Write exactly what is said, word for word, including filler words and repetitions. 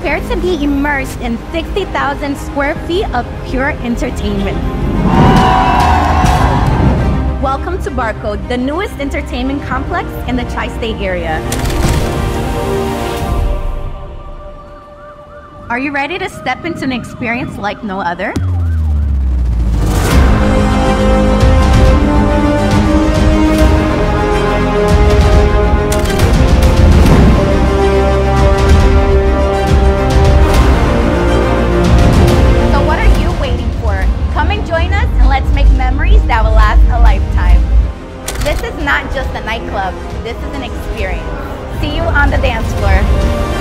Prepare to be immersed in sixty thousand square feet of pure entertainment. Welcome to BarCode, the newest entertainment complex in the tri-state area. Are you ready to step into an experience like no other? Come and join us and let's make memories that will last a lifetime. This is not just a nightclub, this is an experience. See you on the dance floor.